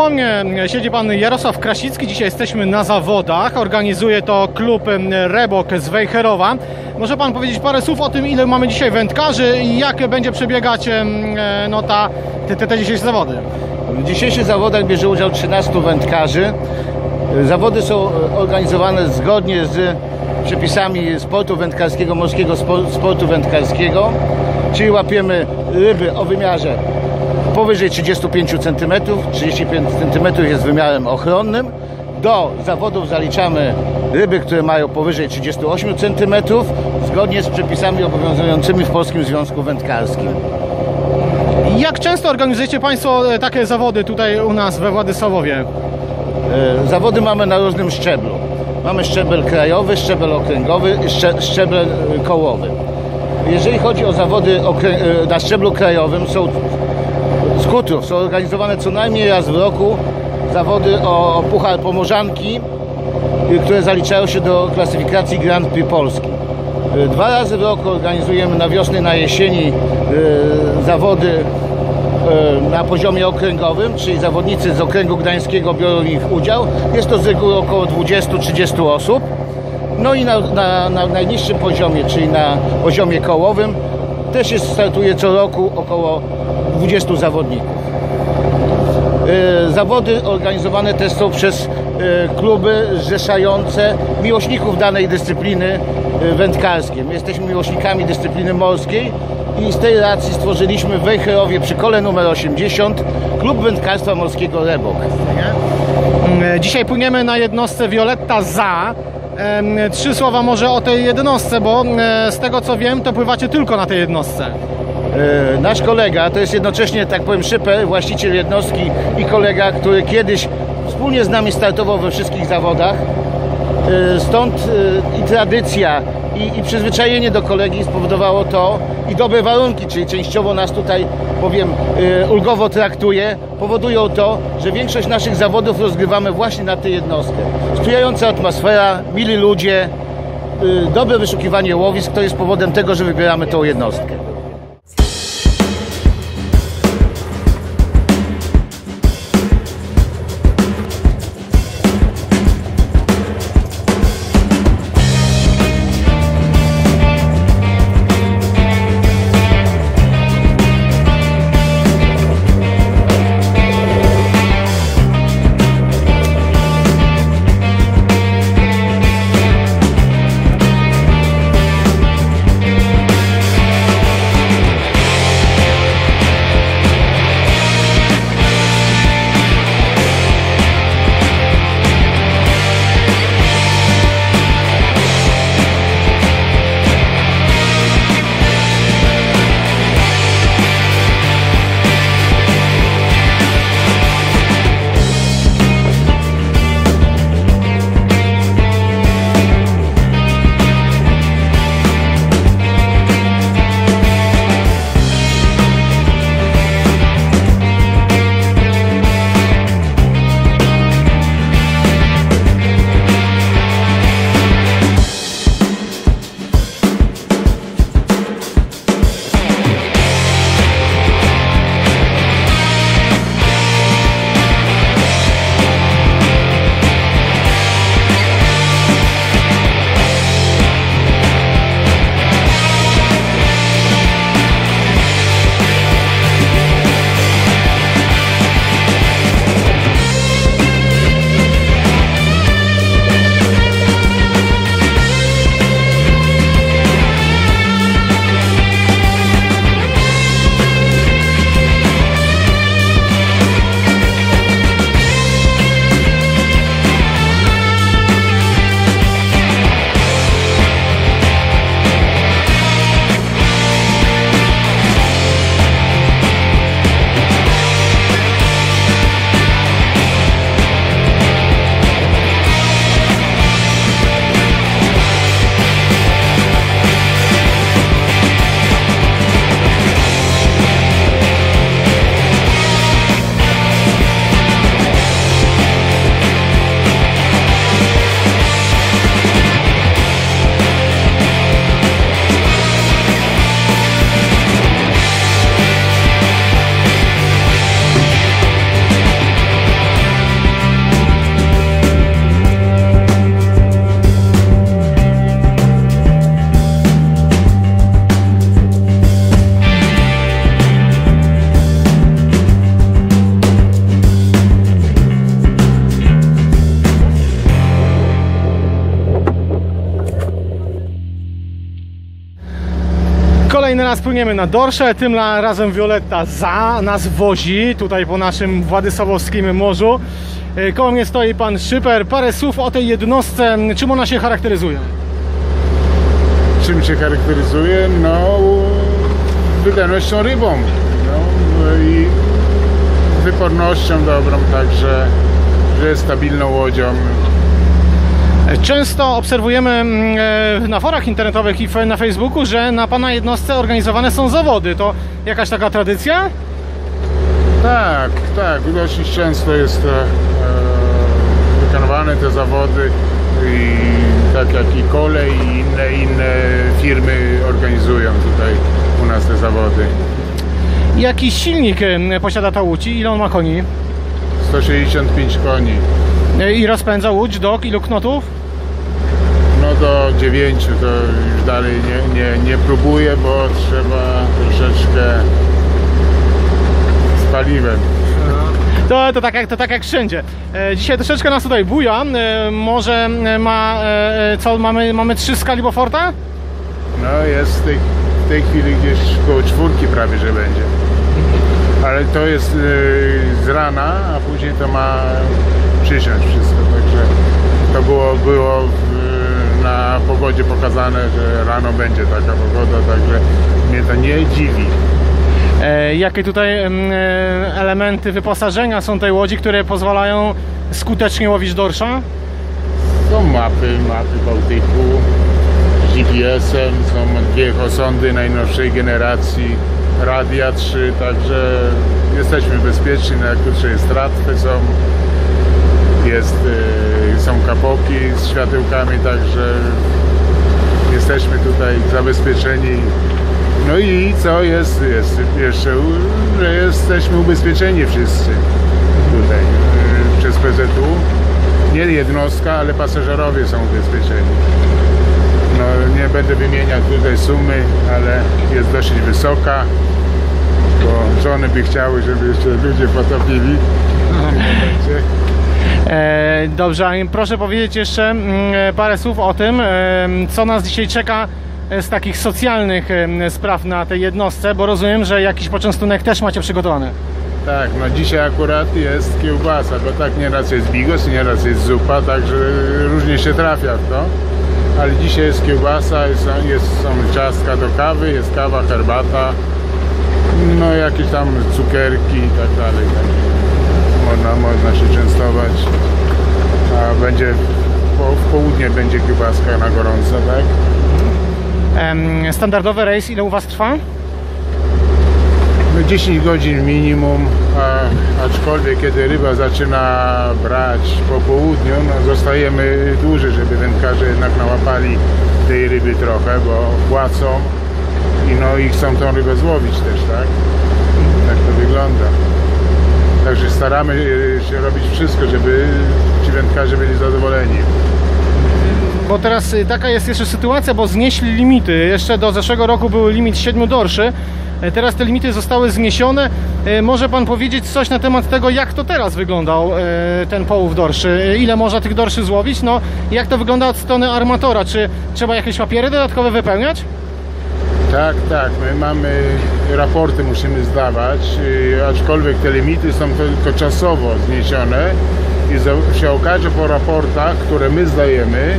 obok mnie siedzi pan Jarosław Krasicki. Dzisiaj jesteśmy na zawodach. Organizuje to klub Rebok z Wejherowa. Może pan powiedzieć parę słów o tym, ile mamy dzisiaj wędkarzy i jak będzie przebiegać te dzisiejsze zawody? W dzisiejszych zawodach bierze udział 13 wędkarzy. Zawody są organizowane zgodnie z przepisami sportu wędkarskiego, morskiego sportu wędkarskiego, czyli łapiemy ryby o wymiarze powyżej 35 cm, 35 cm jest wymiarem ochronnym. Do zawodów zaliczamy ryby, które mają powyżej 38 cm, zgodnie z przepisami obowiązującymi w Polskim Związku Wędkarskim. Jak często organizujecie państwo takie zawody tutaj u nas we Władysławowie? Zawody mamy na różnym szczeblu. Mamy szczebel krajowy, szczebel okręgowy i szczebel kołowy. Jeżeli chodzi o zawody na szczeblu krajowym, z kutrów są organizowane co najmniej raz w roku zawody o Puchar Pomorzanki, które zaliczają się do klasyfikacji Grand Prix Polski. 2 razy w roku organizujemy na wiosnę, na jesieni zawody na poziomie okręgowym, czyli zawodnicy z okręgu gdańskiego biorą w nich udział. Jest to z reguły około 20-30 osób. No i na najniższym poziomie, czyli na poziomie kołowym, też startuje co roku około 20 zawodników. Zawody organizowane też są przez kluby zrzeszające miłośników danej dyscypliny wędkarskiej. My jesteśmy miłośnikami dyscypliny morskiej i z tej racji stworzyliśmy w Wejherowie przy kole numer 80 klub wędkarstwa morskiego Rebok. Dzisiaj płyniemy na jednostce Violetta Za. 3 słowa może o tej jednostce, bo z tego co wiem, to pływacie tylko na tej jednostce. Nasz kolega to jest jednocześnie, tak powiem, szyper, właściciel jednostki i kolega, który kiedyś wspólnie z nami startował we wszystkich zawodach. Stąd i tradycja, i przyzwyczajenie do kolegi spowodowało to, i dobre warunki, czyli częściowo nas tutaj, powiem, ulgowo traktuje, powodują to, że większość naszych zawodów rozgrywamy właśnie na tę jednostkę. Sprzyjająca atmosfera, mili ludzie, dobre wyszukiwanie łowisk to jest powodem tego, że wybieramy tą jednostkę. teraz płyniemy na dorsze, tym razem Violetta nas wozi tutaj po naszym Władysławowskim morzu. Koło mnie stoi pan Szyper. Parę słów o tej jednostce, czym ona się charakteryzuje? Czym się charakteryzuje? No, wydajnością rybą, no, i wypornością dobrą, także że jest stabilną łodzią. Często obserwujemy na forach internetowych i na Facebooku, że na pana jednostce organizowane są zawody. To jakaś taka tradycja? Tak, tak, dosyć często jest wykonywane te zawody i tak jak i kolej i inne firmy organizują tutaj u nas te zawody. Jaki silnik posiada ta łódź i ile on ma koni? 165 koni. I rozpędza łódź do ilu knotów? No do 9 to już dalej nie próbuję, bo trzeba troszeczkę z paliwem. To tak jak wszędzie. Dzisiaj troszeczkę nas tutaj buja. Może mamy 3 skali Beauforta? No jest w tej chwili gdzieś koło 4 prawie, że będzie. Ale to jest z rana, a później to ma przysiąść wszystko. Także to było na pogodzie pokazane, że rano będzie taka pogoda, także mnie to nie dziwi. Jakie tutaj elementy wyposażenia są tej łodzi, które pozwalają skutecznie łowić dorsza? Są mapy Bałtyku z GPS-em, są 2 osądy najnowszej generacji, radia 3, także jesteśmy bezpieczni, jak tutaj jest tratwy, są kapoki z światełkami, także jesteśmy tutaj zabezpieczeni. No i co jest jeszcze, że jesteśmy ubezpieczeni wszyscy tutaj przez PZU. Nie jednostka, ale pasażerowie są ubezpieczeni. No nie będę wymieniać tutaj sumy, ale jest dosyć wysoka, bo żony by chciały, żeby jeszcze ludzie potopili w tym momencie. Dobrze, a proszę powiedzieć jeszcze parę słów o tym, co nas dzisiaj czeka z takich socjalnych spraw na tej jednostce, bo rozumiem, że jakiś poczęstunek też macie przygotowany. Tak, no dzisiaj akurat jest kiełbasa, bo tak nieraz jest bigos, nieraz jest zupa, także różnie się trafia w to. Ale dzisiaj jest kiełbasa, są ciastka do kawy, jest kawa, herbata, no jakieś tam cukierki i tak dalej. Można się częstować, a będzie w południe będzie kiełbaska na gorąco, tak? Standardowy rejs ile u was trwa? No 10 godzin minimum, aczkolwiek kiedy ryba zaczyna brać po południu, no zostajemy dłużej, żeby wędkarze jednak nałapali tej ryby trochę, bo płacą i chcą tą rybę złowić też, tak? Tak to wygląda. Także staramy się robić wszystko, żeby ci wędkarze byli zadowoleni. Bo teraz taka jest jeszcze sytuacja, bo znieśli limity. Jeszcze do zeszłego roku był limit 7 dorszy. Teraz te limity zostały zniesione. Może pan powiedzieć coś na temat tego, jak to teraz wyglądał ten połów dorszy? Ile można tych dorszy złowić? No, jak to wygląda od strony armatora? Czy trzeba jakieś papiery dodatkowe wypełniać? Tak, my mamy raporty, musimy zdawać, aczkolwiek te limity są tylko czasowo zniesione i się okaże po raportach, które my zdajemy,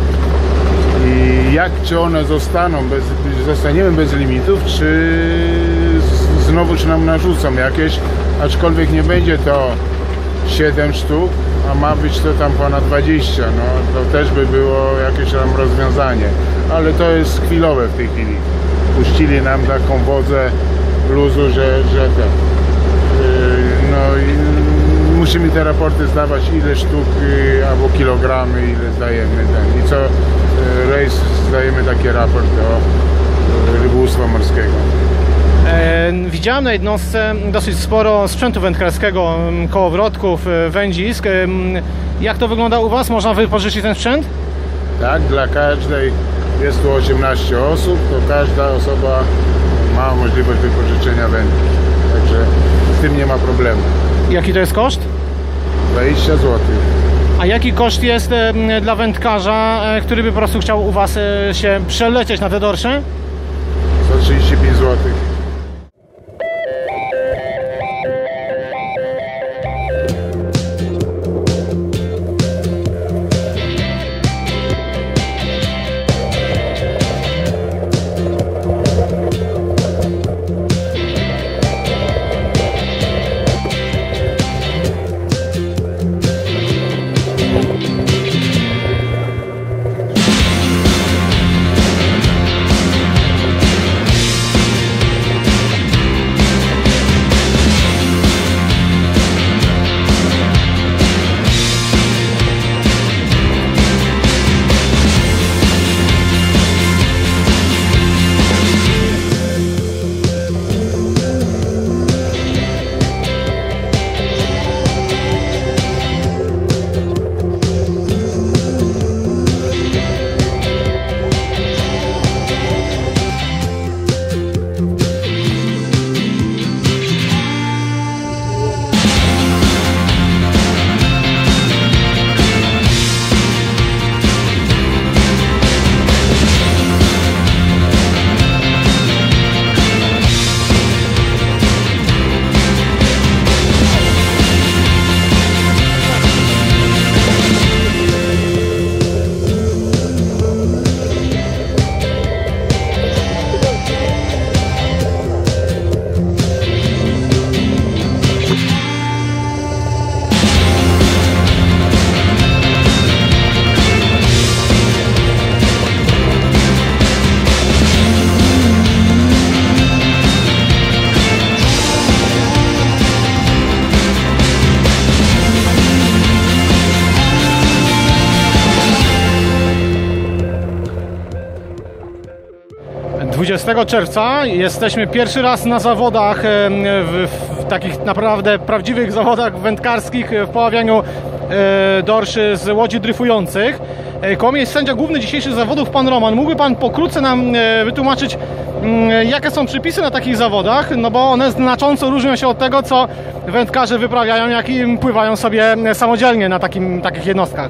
i czy one zostaniemy bez limitów, czy znowu nam narzucą jakieś, aczkolwiek nie będzie to 7 sztuk, a ma być to tam ponad 20, no to też by było jakieś tam rozwiązanie, ale to jest chwilowe w tej chwili. Puścili nam taką wodzę luzu, że no i musimy te raporty zdawać, ile sztuk albo kilogramy, ile zdajemy. I co rejs zdajemy taki raport do rybołówstwa morskiego. Widziałem na jednostce dosyć sporo sprzętu wędkarskiego, kołowrotków, wędzisk. Jak to wygląda u was? Można wypożyczyć ten sprzęt? Tak, dla każdej, jest tu 18 osób, to każda osoba ma możliwość wypożyczenia wędki. Także z tym nie ma problemu. Jaki to jest koszt? 20 zł. A jaki koszt jest dla wędkarza, który by po prostu chciał u was się przelecieć na te dorsze? za 35 zł. Dwudziestego czerwca jesteśmy pierwszy raz na zawodach, w takich naprawdę prawdziwych zawodach wędkarskich w poławianiu dorszy z łodzi dryfujących. Koło mnie jest sędzia główny dzisiejszych zawodów, pan Roman. Mógłby pan pokrótce nam wytłumaczyć, jakie są przepisy na takich zawodach? No bo one znacząco różnią się od tego, co wędkarze wyprawiają, jak i pływają sobie samodzielnie na takich jednostkach.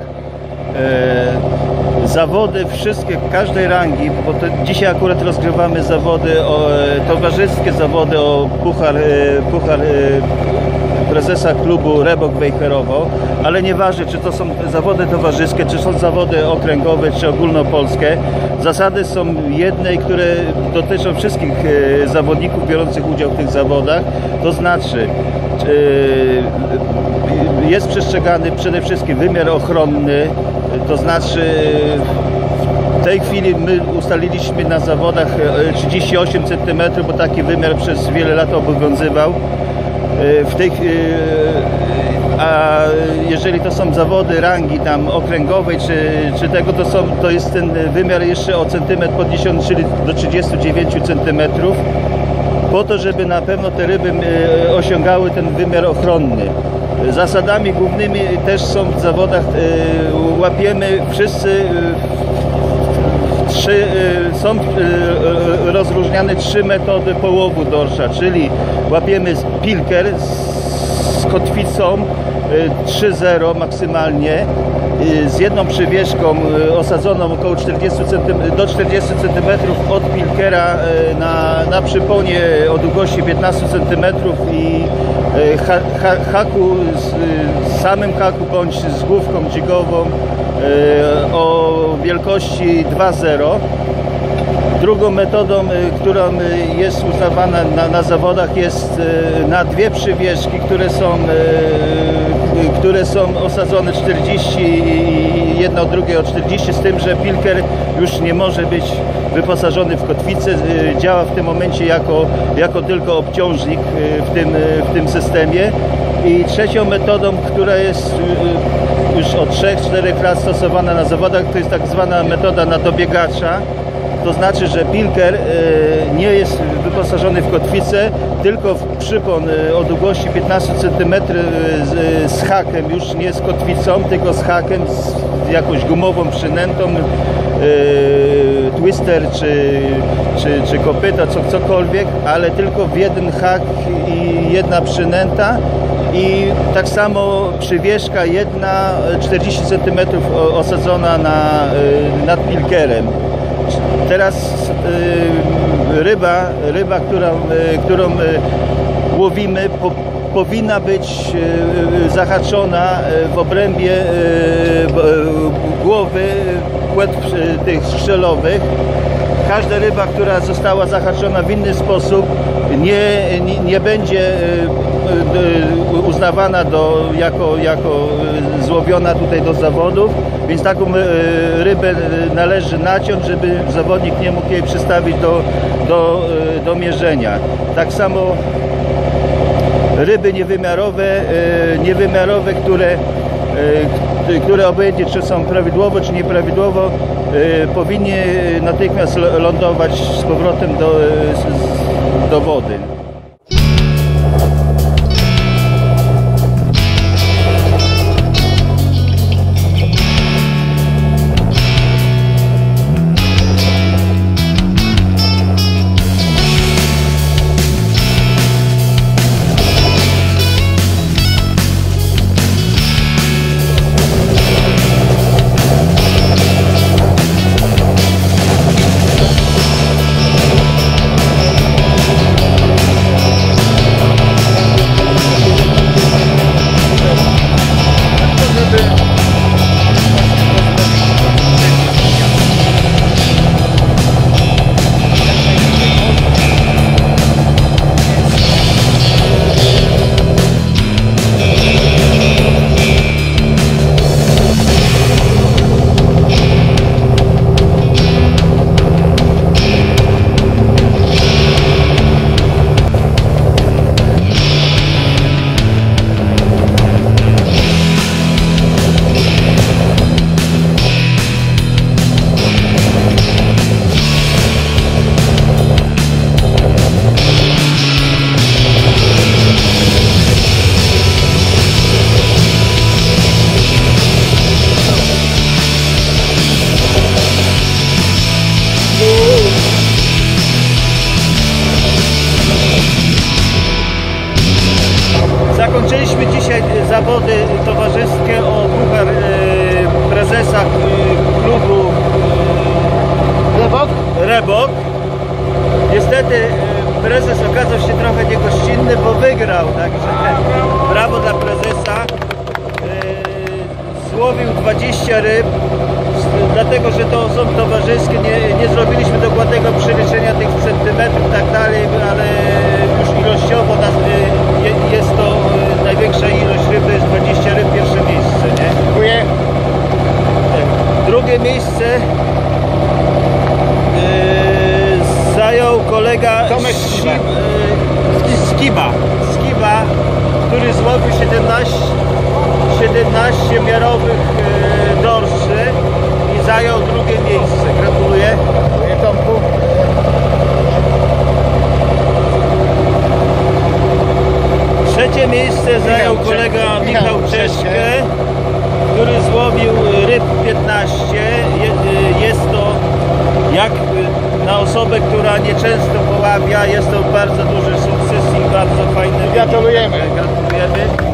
Zawody wszystkie, każdej rangi, bo to dzisiaj akurat rozgrywamy zawody, towarzyskie zawody o puchar prezesa klubu Rebok Wejherowo, ale nieważne, czy to są zawody towarzyskie, czy są zawody okręgowe, czy ogólnopolskie. Zasady są jedne, które dotyczą wszystkich zawodników biorących udział w tych zawodach, to znaczy jest przestrzegany przede wszystkim wymiar ochronny, to znaczy w tej chwili my ustaliliśmy na zawodach 38 cm, bo taki wymiar przez wiele lat obowiązywał. A jeżeli to są zawody rangi tam okręgowej czy tego, to jest ten wymiar jeszcze o centymetr podniesiony, czyli do 39 cm, po to, żeby na pewno te ryby osiągały ten wymiar ochronny. Zasadami głównymi też są w zawodach, łapiemy wszyscy są rozróżniane 3 metody połowu dorsza, czyli łapiemy pilker z kotwicą 3,0 maksymalnie, z jedną przywieszką osadzoną około 40 cm, do 40 cm od pilkera na przyponie o długości 15 cm i haku, samym haku bądź z główką dźgową o wielkości 2,0. Drugą metodą, którą jest uznawana na zawodach, jest na 2 przywieszki, które są osadzone 40 i jedna od drugiej o 40, z tym, że pilker już nie może być wyposażony w kotwicę, działa w tym momencie jako tylko obciążnik w tym systemie. I trzecią metodą, która jest już od 3-4 lat stosowana na zawodach, to jest tak zwana metoda na dobiegacza. To znaczy, że pilker nie jest wyposażony w kotwicę, tylko w przypon o długości 15 cm z hakiem, już nie z kotwicą, tylko z hakiem, z jakąś gumową przynętą, twister czy kopyta, cokolwiek, ale tylko w jeden hak i jedna przynęta. I tak samo przywieszka jedna 40 cm osadzona nad pilkerem. Teraz ryba, którą łowimy, powinna być zahaczona w obrębie głowy płetw tych strzelowych. Każda ryba, która została zahaczona w inny sposób, nie będzie uznawana jako złowiona tutaj do zawodów, więc taką rybę należy naciąć, żeby zawodnik nie mógł jej przystawić do mierzenia. Tak samo ryby niewymiarowe, które obojętnie czy są prawidłowo, czy nieprawidłowo, powinny natychmiast lądować z powrotem do wody. Zakończyliśmy dzisiaj zawody towarzyskie o puchar prezesa klubu Rebok. Niestety prezes okazał się trochę niegościnny, bo wygrał, także brawo dla prezesa. Złowił 20 ryb, dlatego że to są towarzyskie, nie zrobiliśmy dokładnego przeliczenia tych centymetrów i tak dalej, ale już ilościowo jest to największa ilość ryby, jest 20 ryb, pierwsze miejsce, nie? Dziękuję. Drugie miejsce zajął kolega Tomek Skiba, który złowił 17 miarowych dorszy i zajął drugie miejsce. Gratuluję. Dziękuję, Tomku. Trzecie miejsce zajął kolega Michał Czeszkę, który złowił ryb 15. Jest to, jak na osobę, która nieczęsto poławia, jest to bardzo duży sukces i bardzo fajny. Gratulujemy. Gratulujemy.